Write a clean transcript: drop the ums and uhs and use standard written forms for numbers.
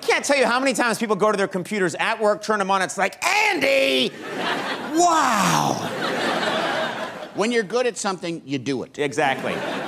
can't tell you how many times people go to their computers at work, turn them on, it's like, Andy! Wow! When you're good at something, you do it. Exactly.